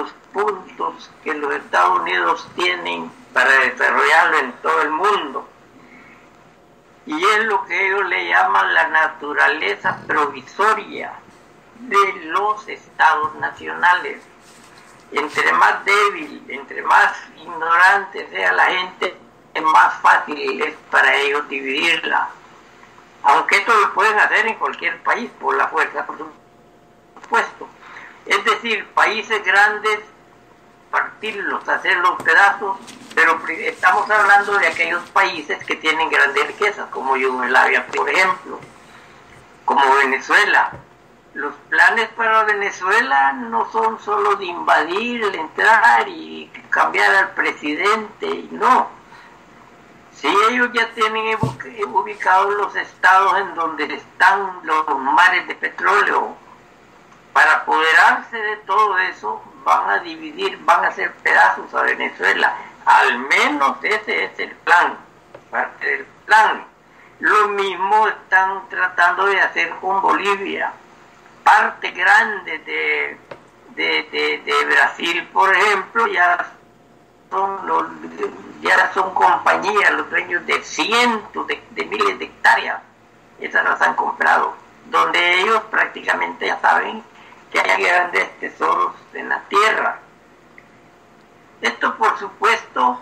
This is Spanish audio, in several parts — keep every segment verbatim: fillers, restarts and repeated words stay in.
los puntos que los Estados Unidos tienen para desarrollarlo en todo el mundo. Y es lo que ellos le llaman la naturaleza provisoria de los estados nacionales. Entre más débil, entre más ignorante sea la gente, es más fácil es para ellos dividirla. Aunque esto lo pueden hacer en cualquier país por la fuerza, por supuesto. Es decir, países grandes, partirlos, hacerlos pedazos, pero estamos hablando de aquellos países que tienen grandes riquezas, como Yugoslavia, por ejemplo, como Venezuela. Los planes para Venezuela no son solo de invadir, entrar y cambiar al presidente, y no. Si ellos ya tienen ubicados los estados en donde están los mares de petróleo, para apoderarse de todo eso, van a dividir, van a hacer pedazos a Venezuela. Al menos ese es el plan, parte del plan. Lo mismo están tratando de hacer con Bolivia. Parte grande de, de, de, de Brasil, por ejemplo, ya son, los, ya son compañías, los dueños de cientos de, de miles de hectáreas. Esas las han comprado, donde ellos prácticamente ya saben que hay grandes tesoros en la tierra. Esto, por supuesto,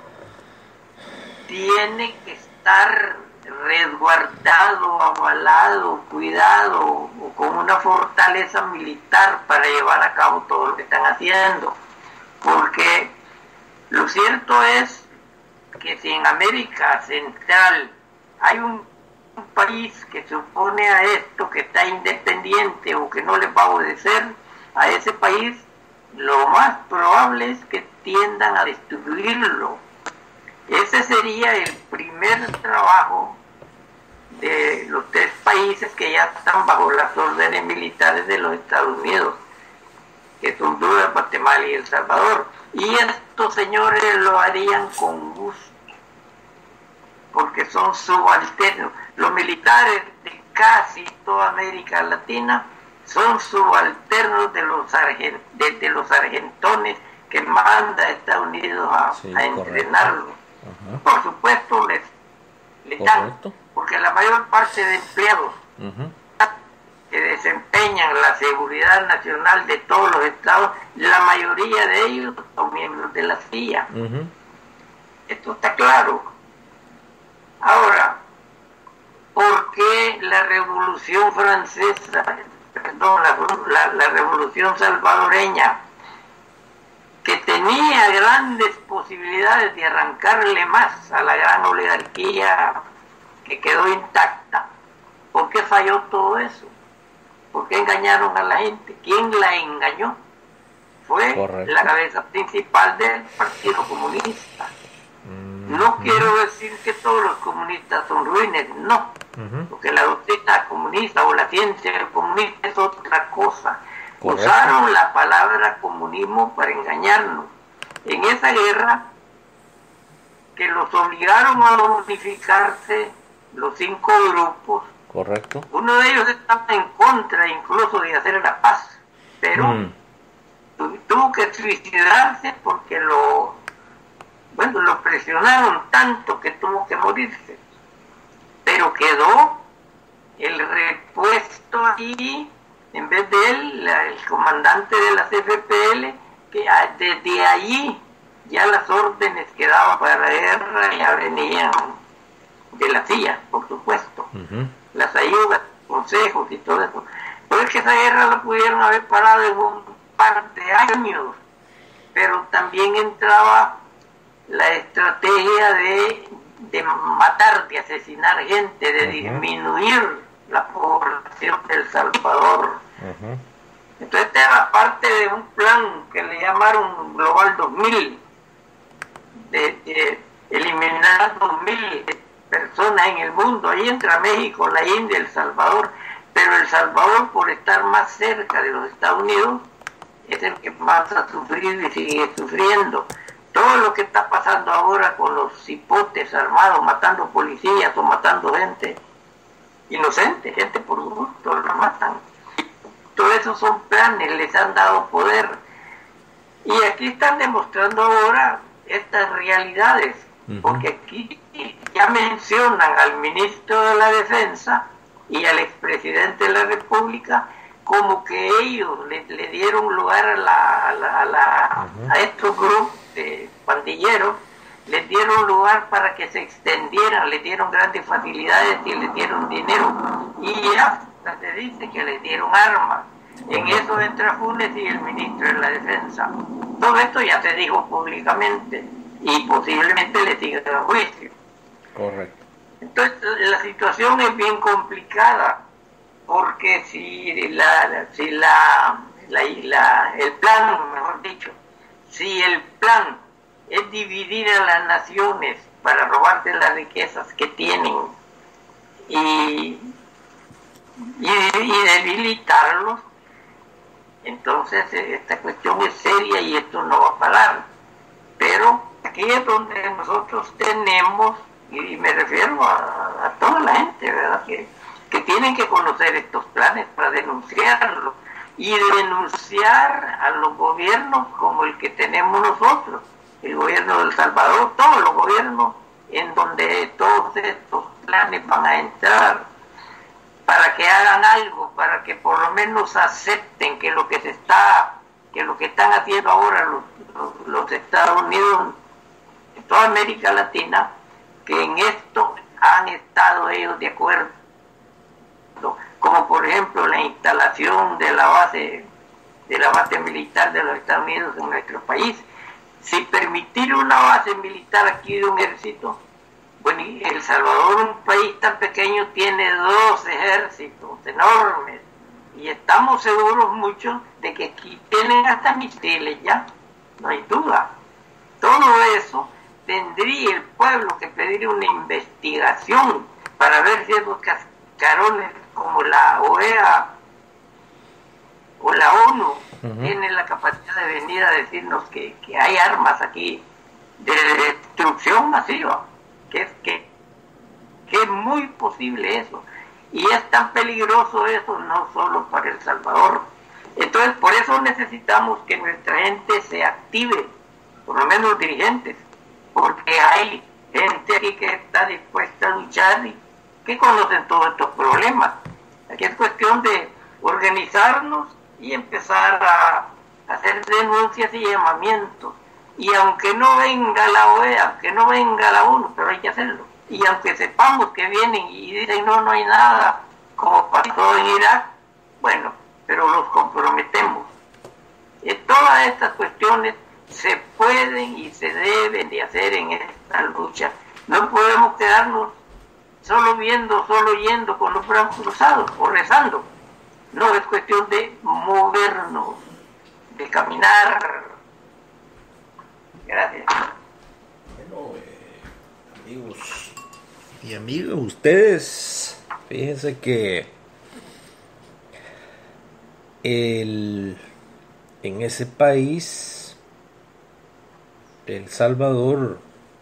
tiene que estar resguardado, avalado, cuidado, o con una fortaleza militar para llevar a cabo todo lo que están haciendo. Porque lo cierto es que si en América Central hay un, un país que se opone a esto, que está independiente o que no les va a obedecer, a ese país lo más probable es que tiendan a destruirlo. Ese sería el primer trabajo de los tres países que ya están bajo las órdenes militares de los Estados Unidos, que son Honduras, Guatemala y El Salvador. Y estos señores lo harían con gusto, porque son subalternos. Los militares de casi toda América Latina son subalternos de los, argent, de, de los argentones que manda a Estados Unidos a, sí, a entrenarlos. Uh-huh. Por supuesto, les, les dan, porque la mayor parte de empleados uh-huh. que desempeñan la seguridad nacional de todos los estados, la mayoría de ellos son miembros de la C I A. Uh-huh. Esto está claro. Ahora, ¿por qué la Revolución Francesa, perdón, la, la, la Revolución Salvadoreña, que tenía grandes posibilidades de arrancarle más a la gran oligarquía que quedó intacta, por qué falló todo eso? ¿Por qué engañaron a la gente? ¿Quién la engañó? Fue Correcto. La cabeza principal del Partido Comunista. Mm, no uh-huh. quiero decir que todos los comunistas son ruines, no, uh-huh. porque la doctrina comunista o la ciencia comunista es otra cosa. Correcto. Usaron la palabra comunismo para engañarnos. En esa guerra, que los obligaron a unificarse, los cinco grupos. Correcto. Uno de ellos estaba en contra incluso de hacer la paz, pero mm. tu, tuvo que suicidarse porque lo, bueno, lo presionaron tanto que tuvo que morirse. Pero quedó el repuesto ahí. En vez de él, la, el comandante de las F P L, que desde allí ya las órdenes que daban para la guerra ya venían de la C I A, por supuesto. Uh-huh. Las ayudas, consejos y todo eso. Pero es que esa guerra la pudieron haber parado en un par de años, pero también entraba la estrategia de, de matar, de asesinar gente, de uh-huh. disminuir la población de El Salvador. Uh-huh. Entonces esta era parte de un plan que le llamaron Global dos mil, de, de eliminar dos mil personas en el mundo. Ahí entra México, la India, El Salvador, pero El Salvador, por estar más cerca de los Estados Unidos, es el que más ha sufrido y sigue sufriendo. Todo lo que está pasando ahora con los cipotes armados matando policías o matando gente inocente, gente por gusto, la matan. Todo eso son planes, les han dado poder. Y aquí están demostrando ahora estas realidades, uh-huh. porque aquí ya mencionan al ministro de la Defensa y al expresidente de la República como que ellos le, le dieron lugar a, la, a, la, a, la, uh-huh. a estos grupos de pandilleros, les dieron lugar para que se extendieran, les dieron grandes facilidades y les dieron dinero, y ya se dice que les dieron armas. En eso entra Funes y el ministro de la Defensa. Todo esto ya se dijo públicamente y posiblemente le siga el juicio. Correcto. Entonces la situación es bien complicada, porque si la si la, la, la el plan, mejor dicho, si el plan es dividir a las naciones para robarse las riquezas que tienen y, y, y debilitarlos, entonces esta cuestión es seria y esto no va a parar. Pero aquí es donde nosotros tenemos, y me refiero a, a toda la gente, ¿verdad?, que, que tienen que conocer estos planes para denunciarlos y denunciar a los gobiernos como el que tenemos nosotros, el gobierno de El Salvador, todos los gobiernos en donde todos estos planes van a entrar, para que hagan algo, para que por lo menos acepten que lo que se está, que lo que están haciendo ahora los, los, los Estados Unidos, en toda América Latina, que en esto han estado ellos de acuerdo, como por ejemplo la instalación de la base, de la base militar de los Estados Unidos en nuestro país. Si permitir una base militar aquí de un ejército, bueno, El Salvador, un país tan pequeño, tiene dos ejércitos enormes, y estamos seguros muchos de que aquí tienen hasta misiles ya, no hay duda. Todo eso tendría el pueblo que pedir una investigación para ver si esos cascarones como la O E A o la ONU uh-huh. tienen la capacidad de venir a decirnos que, que hay armas aquí de destrucción masiva. Que es, que, que es muy posible eso, y es tan peligroso eso no solo para El Salvador. Entonces por eso necesitamos que nuestra gente se active, por lo menos los dirigentes, porque hay gente aquí que está dispuesta a luchar y que conocen todos estos problemas. Aquí es cuestión de organizarnos y empezar a hacer denuncias y llamamientos. Y aunque no venga la O E A, aunque no venga la ONU, pero hay que hacerlo. Y aunque sepamos que vienen y dicen no, no hay nada, como pasó en Irak, bueno, pero los comprometemos. Y todas estas cuestiones se pueden y se deben de hacer en esta lucha. No podemos quedarnos solo viendo, solo yendo con los brazos cruzados o rezando. No, es cuestión de movernos, de caminar. Gracias. Bueno, eh, amigos y amigas, ustedes, fíjense que el, en ese país, El Salvador,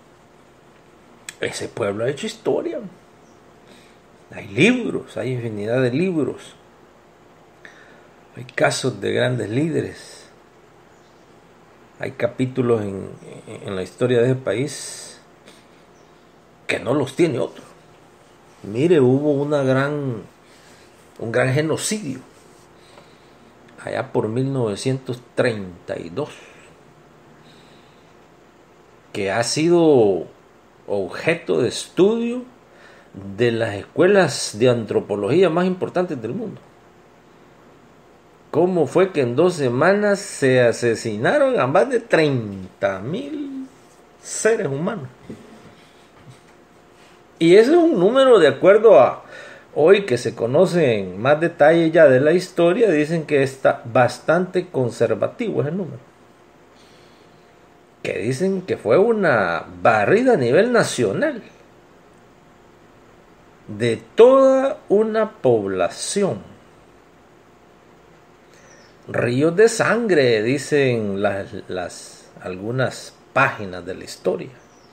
ese pueblo ha hecho historia. Hay libros, hay infinidad de libros. Hay casos de grandes líderes. Hay capítulos en, en la historia de ese país que no los tiene otro. Mire, hubo una gran, un gran genocidio allá por mil novecientos treinta y dos, que ha sido objeto de estudio de las escuelas de antropología más importantes del mundo. ¿Cómo fue que en dos semanas se asesinaron a más de treinta mil seres humanos? Y ese es un número, de acuerdo a hoy que se conoce en más detalle ya de la historia, dicen que está bastante conservativo ese número. Que dicen que fue una barrida a nivel nacional de toda una población. Ríos de sangre, dicen las, las algunas páginas de la historia.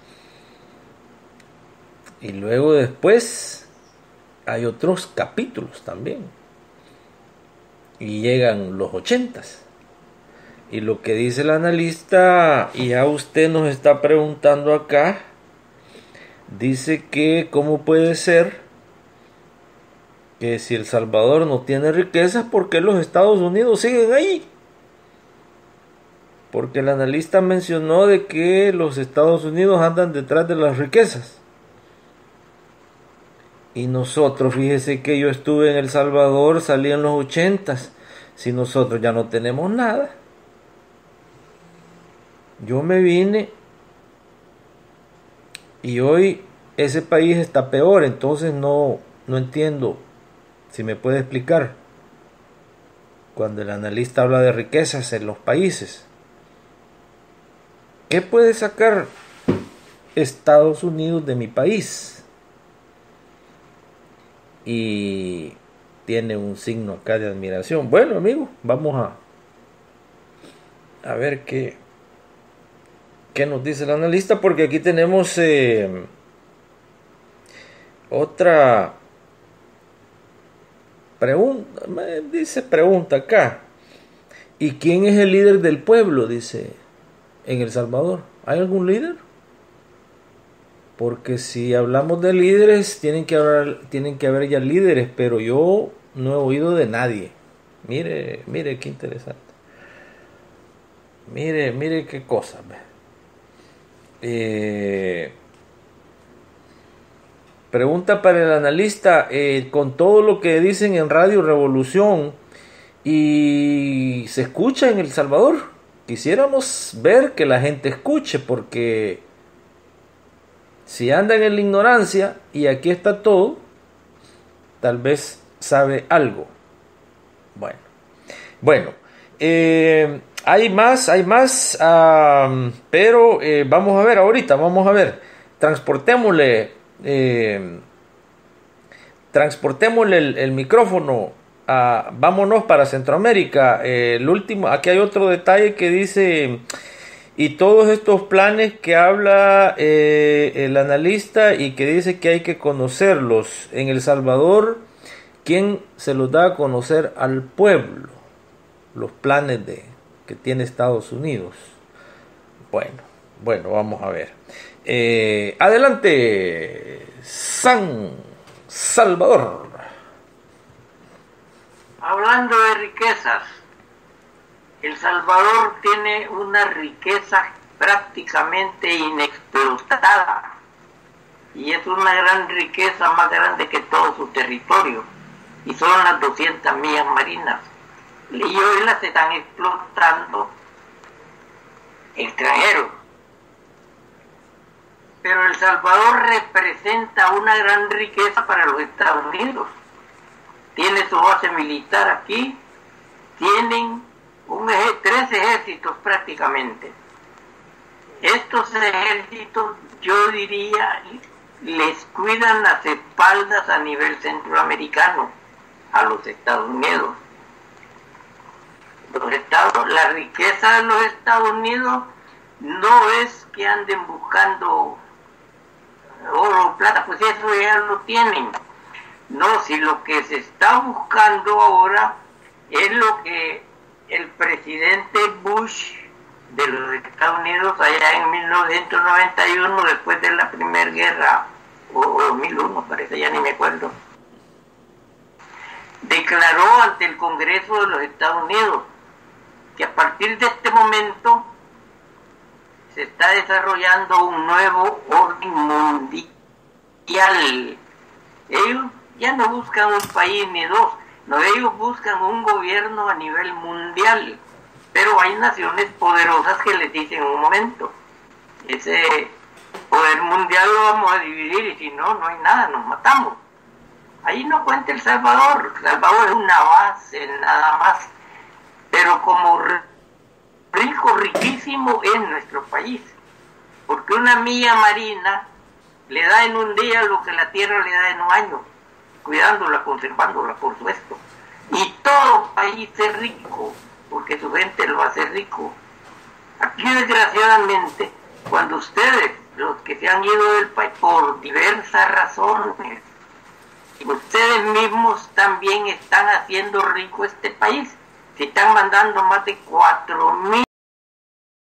Y luego después hay otros capítulos también. Y llegan los ochentas. Y lo que dice el analista, y ya usted nos está preguntando acá, dice que cómo puede ser que si El Salvador no tiene riquezas, ¿por qué los Estados Unidos siguen ahí? Porque el analista mencionó de que los Estados Unidos andan detrás de las riquezas. Y nosotros, fíjese que yo estuve en El Salvador, salí en los ochentas. Si nosotros ya no tenemos nada. Yo me vine y hoy ese país está peor, entonces no, no entiendo si me puede explicar. Cuando el analista habla de riquezas en los países, ¿qué puede sacar Estados Unidos de mi país? Y tiene un signo acá de admiración. Bueno, amigo, vamos a a ver qué qué nos dice el analista, porque aquí tenemos eh, otra pregunta. Dice pregunta acá: ¿y quién es el líder del pueblo? Dice, en El Salvador, ¿hay algún líder? Porque si hablamos de líderes, tienen que haber, tienen que haber ya líderes, pero yo no he oído de nadie. Mire, mire qué interesante. Mire, mire qué cosa. Eh, pregunta para el analista, eh, con todo lo que dicen en Radio Revolución y se escucha en El Salvador, quisiéramos ver que la gente escuche, porque si andan en la ignorancia y aquí está todo, tal vez sabe algo. Bueno, bueno, eh, hay más, hay más, uh, pero eh, vamos a ver ahorita, vamos a ver, transportémosle, eh, transportémosle el, el micrófono, a, vámonos para Centroamérica. Eh, el último, aquí hay otro detalle que dice: y todos estos planes que habla eh, el analista y que dice que hay que conocerlos en El Salvador, ¿quién se los da a conocer al pueblo? Los planes de que tiene Estados Unidos. Bueno, bueno, vamos a ver. Eh, adelante, San Salvador. Hablando de riquezas, El Salvador tiene una riqueza prácticamente inexplotada y es una gran riqueza, más grande que todo su territorio, y son las doscientas millas marinas, y hoy las están explotando extranjeros. Pero El Salvador representa una gran riqueza para los Estados Unidos. Tiene su base militar aquí, tienen un eje, tres ejércitos prácticamente. Estos ejércitos, yo diría, les cuidan las espaldas a nivel centroamericano a los Estados Unidos. Los estados, la riqueza de los Estados Unidos no es que anden buscando oro o plata, pues eso ya lo tienen. No, si lo que se está buscando ahora es lo que el presidente Bush de los Estados Unidos allá en mil novecientos noventa y uno, después de la Primera Guerra, o, o dos mil uno parece, ya ni me acuerdo, declaró ante el Congreso de los Estados Unidos que a partir de este momento se está desarrollando un nuevo orden mundial. Ellos ya no buscan un país ni dos, no, ellos buscan un gobierno a nivel mundial, pero hay naciones poderosas que les dicen un momento, ese poder mundial lo vamos a dividir y si no, no hay nada, nos matamos. Ahí no cuenta El Salvador. El Salvador es una base nada más, pero como rico, riquísimo es nuestro país, porque una milla marina le da en un día lo que la tierra le da en un año, cuidándola, conservándola, por supuesto. Y todo país es rico, porque su gente lo hace rico. Aquí, desgraciadamente, cuando ustedes, los que se han ido del país por diversas razones, ustedes mismos también están haciendo rico este país, Se están mandando más de cuatro mil